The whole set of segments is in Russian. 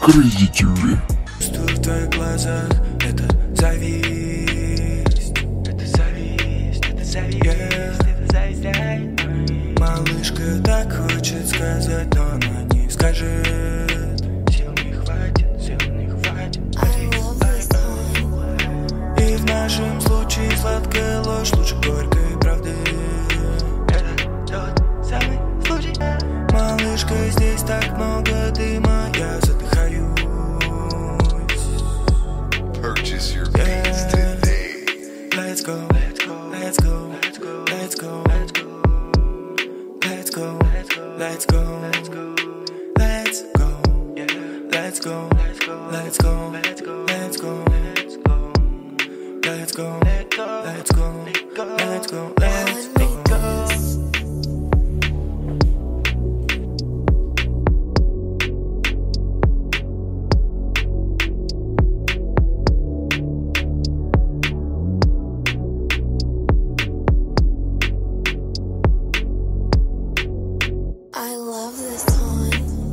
Crazy TV. Что в твоих глазах это зависть. Это зависть, это зависть, это зависть. Малышка так хочет сказать, но она не скажет. Сил не хватит, сил не хватит. И в нашем случае сладкая ложь лучше горькой правды. Это тот самый случай. Малышка, здесь так много дыма, я задыхаюсь. Purchase your beats today. Let's go, let's go, let's go, let's go, let's go, let's go, let's go, let's go, let's go, let's go, let's go, let's go, let's go, let's go, let's go, let's go, let's go, let's go, let's go. I love this song.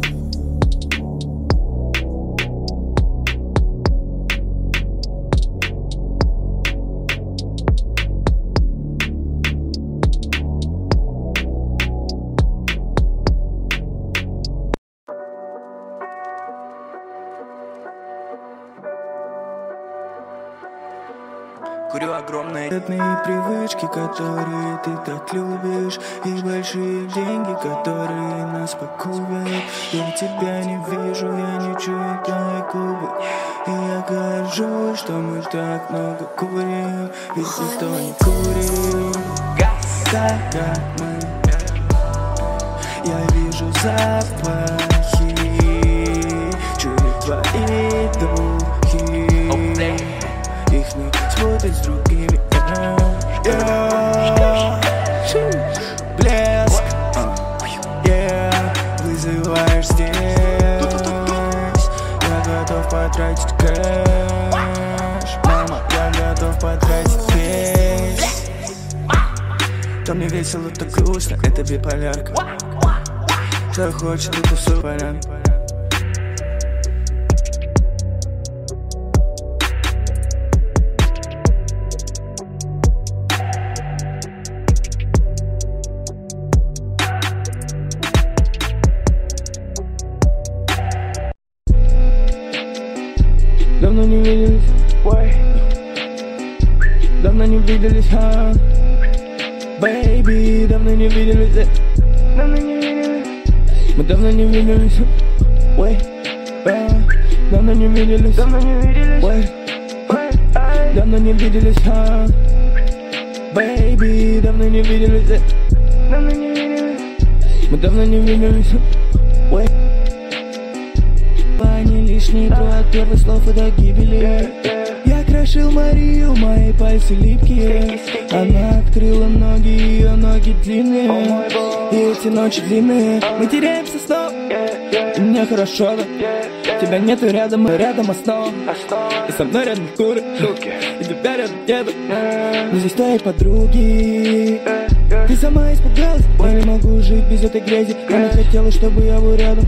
Курю огромные привычки, которые ты так любишь, и большие деньги, которые нас пакуют. Я тебя не вижу, я не чую твои губы, и я горжусь, что мы так много курим, ведь никто не курит как мы. Я вижу запахи, чую твои духи, их не спутать с другими. Блеск, вызываешь здесь. Я готов потратить кэш. Мама, я готов потратить весь. То мне весело, то грустно, это биполярка. Что хочет, это все порядок. Давно не виделись, давно не виделись, baby, давно не виделись, мы давно не виделись, давно не виделись, давно не виделись, baby, давно не виделись, мы давно не виделись, не лишний труд от первых слов и до гибели. Я крошил Марию, мои пальцы липкие. Она открыла ноги, ее ноги длинные. И эти ночи длинные, мы теряемся снова. И мне хорошо, да? Тебя нету рядом, и рядом основа. И со мной рядом куры, и тебя рядом нету. Но здесь твои подруги. Ты сама испугалась, я не могу жить без этой грязи. Я не хотела, чтобы я был рядом.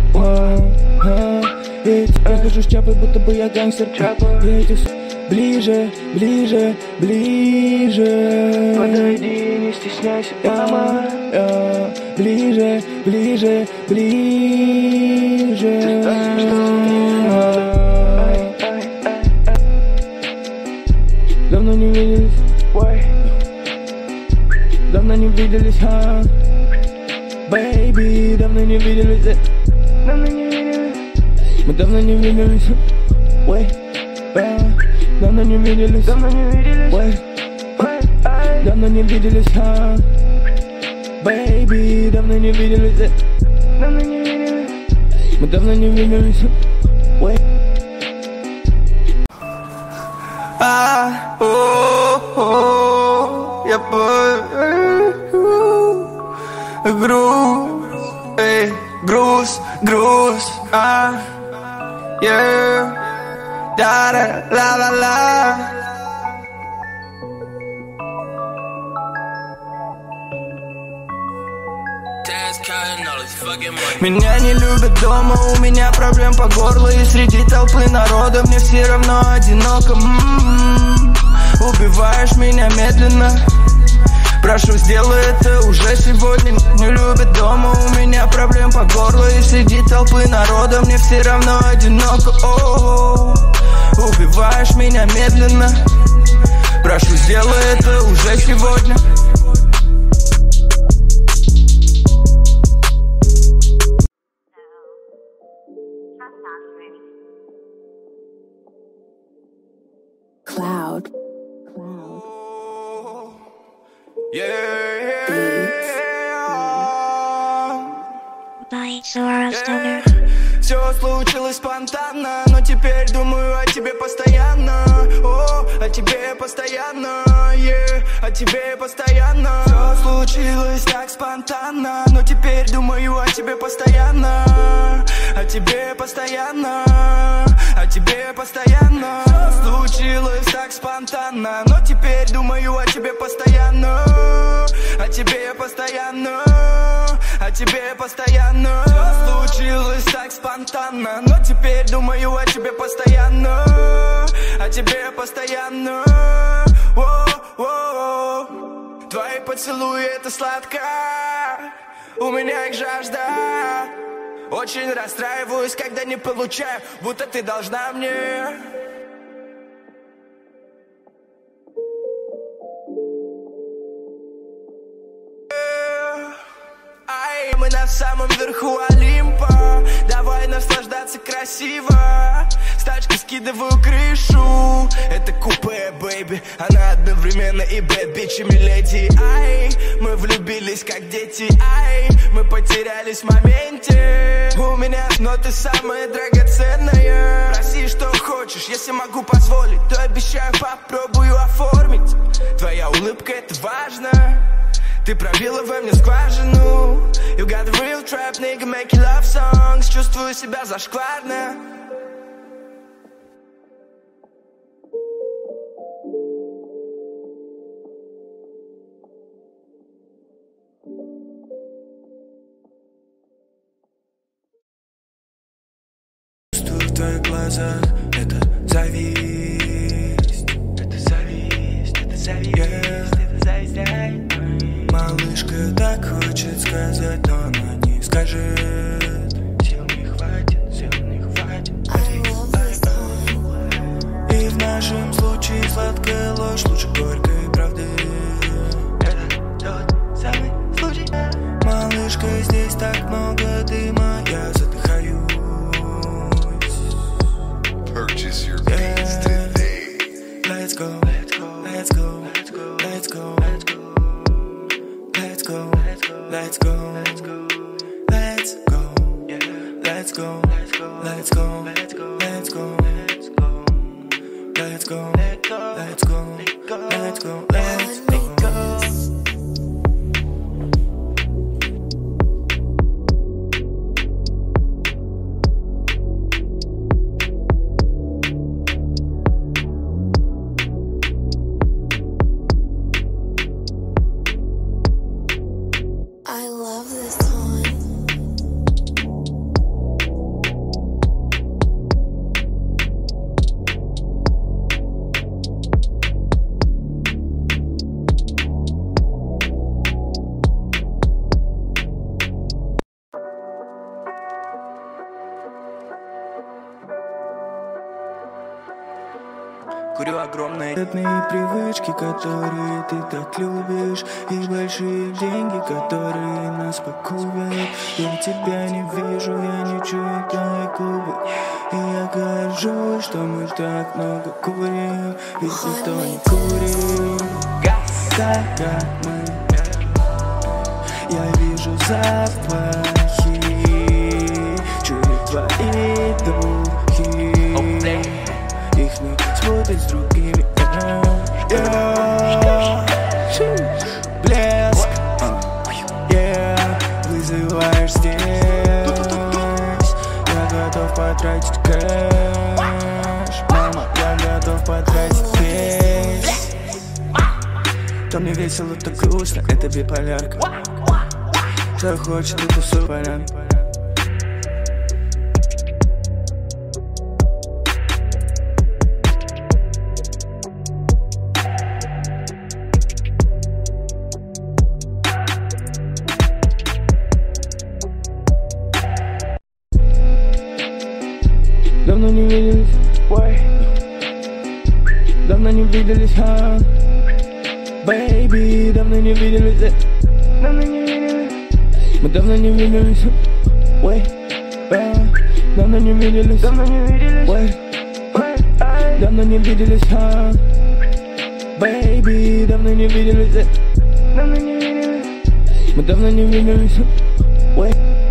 Я хожу с чапой, будто бы я гангстер. Я этих ближе, ближе, ближе. Подойди, не стесняйся, мама. Ближе, ближе, ближе. Давно не виделись, давно не виделись, baby, давно не виделись, мы давно не виделись, давно не виделись, давно не виделись, baby, давно не виделись, мы давно не виделись, я груз, yeah, da da la la la. Меня не любят дома, у меня проблем по горло. И среди толпы народа мне все равно одиноко. Убиваешь меня медленно. Прошу, сделай это уже сегодня. Не любят дома, у меня проблем по горло. И среди толпы народа мне все равно одиноко. Убиваешь меня медленно. Прошу, сделай это уже сегодня. Cloud. By Zora Stoner. Все случилось спонтанно, но теперь думаю о тебе постоянно. О тебе постоянно, о тебе постоянно. Все случилось так спонтанно, но теперь думаю о тебе постоянно. О тебе постоянно, о тебе постоянно. Все случилось так спонтанно, но теперь думаю о тебе постоянно. О тебе постоянно, о тебе постоянно. Все случилось так спонтанно, но теперь думаю о тебе постоянно. О тебе постоянно. Твои поцелуи — это сладко, у меня их жажда. Очень расстраиваюсь, когда не получаю, будто ты должна мне. Мы на самом верху Олимпа, давай наслаждаться красиво. С тачки скидываю крышу, это купе, бэйби. Она одновременно и бэд, бичи, миледи. Ай, мы влюбились как дети. Ай, мы потерялись в моменте. У меня, но ты самая драгоценная. Проси, что хочешь, если могу позволить, то обещаю, попробую оформить. Твоя улыбка — это важно. Ты пробила во мне скважину. You got the real trap, nigga, making love songs. Чувствую себя зашкварно. Чувствую в твоих глазах, это зависть. Это зависть, это зависть, это зависть. Малышка так хочет сказать, но она не скажет. Сил не хватит, сил не хватит. И в нашем случае сладкая ложь лучше горькой правды. Это тот самый случай. Малышка, здесь так много дыма, я задыхаюсь. Purchase your beats today. Let's go, let's go, let's go, let's go, let's go. Let's go, let's go, let's go, let's go, let's go, let's go, let's go, let's go, let's go, let's go, let's go, let's go, let's go. I love this song. Курю огромные привычки, которые ты так любишь, и большие деньги, которые нас пакуют. Я тебя не вижу, я не чую твои губы, и я горжусь, что мы так много курим, ведь никто не курит так, как мы. Я вижу запахи, чую твои духи. Их не спутать с другими. Блеск, вызываешь здесь. Я готов потратить кэш. Мама, я готов потратить весь. То мне весело, то грустно, это биполярка. Что хочет, это все понятно. Давно не виделись, ой. Давно не виделись, ха. Бэйби, давно не виделись, давно не виделись. Мы давно не виделись, ой. Давно не виделись, ой. Давно не виделись, ха. Бэйби, давно не виделись, давно не виделись. Мы давно не виделись, ой.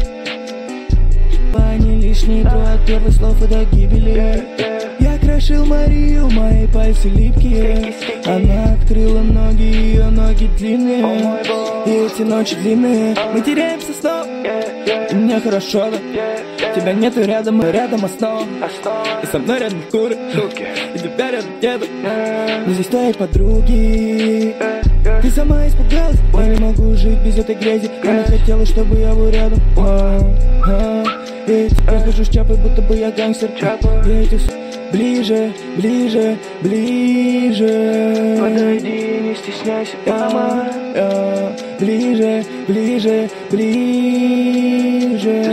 Не лишний друг от первых слов и до гибели. Я крошил Марию, мои пальцы липкие. Она открыла ноги, ее ноги длинные. И эти ночи длинные. Мы теряемся снова. И мне хорошо, да. Тебя нету рядом, и рядом основа. И со мной рядом куры, и тебя рядом нету. Но здесь твои подруги. Ты сама испугалась. Я не могу жить без этой грязи. Она хотела, чтобы я был рядом. Я хожу с чапой, будто бы я гангстер. Я этих ближе, ближе, ближе. Подойди, не стесняйся, мама. Ближе, ближе, ближе.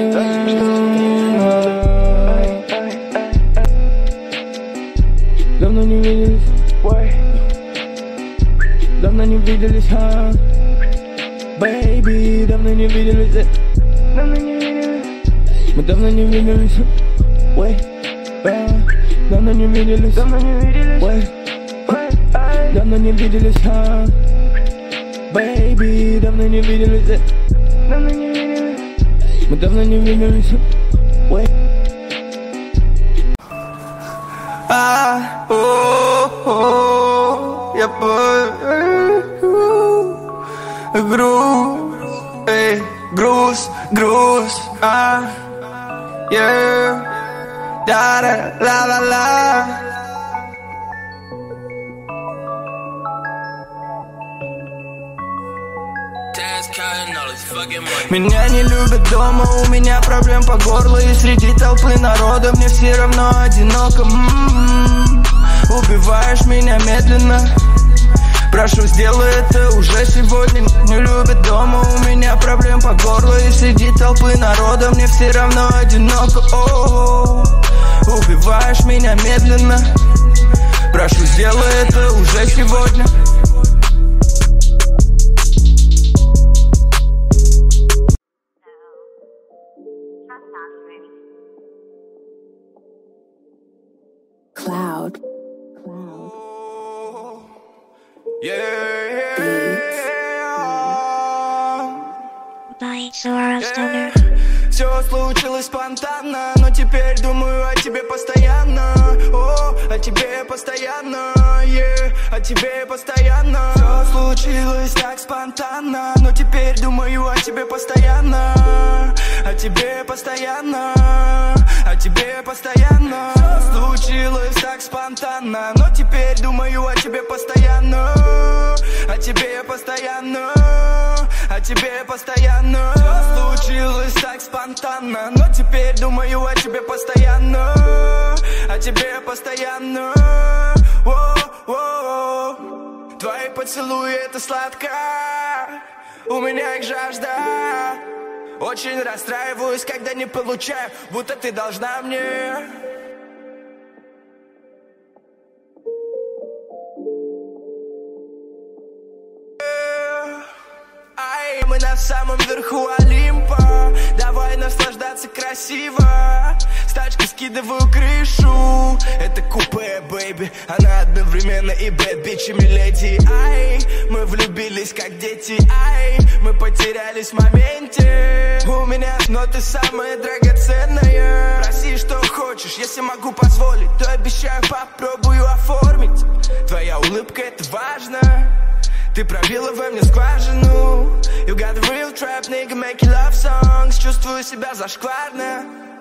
Давно не виделись, ой. Давно не виделись, ха. Бэйби, давно не виделись, давно не виделись. Мы давно не виделись, ой. Давно не виделись, ой. Давно не виделись, ха. Бэйби, давно не виделись, давно не виделись. Мы давно не виделись, ой. Я груз, груз, yeah, да-да-ла-ла-ла. Меня не любят дома, у меня проблем по горло. И среди толпы народа мне все равно одиноко. Убиваешь меня медленно. Прошу, сделай это уже сегодня. Не любят дома, у меня проблем по горло. И среди толпы народа мне все равно одиноко. Убиваешь меня медленно. Прошу, сделай это уже сегодня. Cloud. By Sora Stoner. Все случилось спонтанно, но теперь думаю о тебе постоянно. О тебе постоянно, о тебе постоянно. Все случилось так спонтанно, но теперь думаю о тебе постоянно. О тебе постоянно, о тебе постоянно. Все случилось так спонтанно, но теперь думаю о тебе постоянно. О тебе постоянно, о тебе постоянно. Все случилось так спонтанно, но теперь думаю о тебе постоянно. О тебе постоянно. Твои поцелуи — это сладко, у меня их жажда. Очень расстраиваюсь, когда не получаю, будто ты должна мне. Мы на самом верху Олимпа, давай наслаждаться красиво. С тачки скидываю крышу, это купе, бэйби. Она одновременно и бэд, бичи, миледи. Ай, мы влюбились как дети, ай, мы потерялись в моменте. У меня, но ты самая драгоценная. Проси, что хочешь, если могу позволить, то обещаю, попробую оформить. Твоя улыбка — это важно. Ты пробила во мне скважину. You got the real trap, nigga, make you love songs. Чувствую себя зашкварно.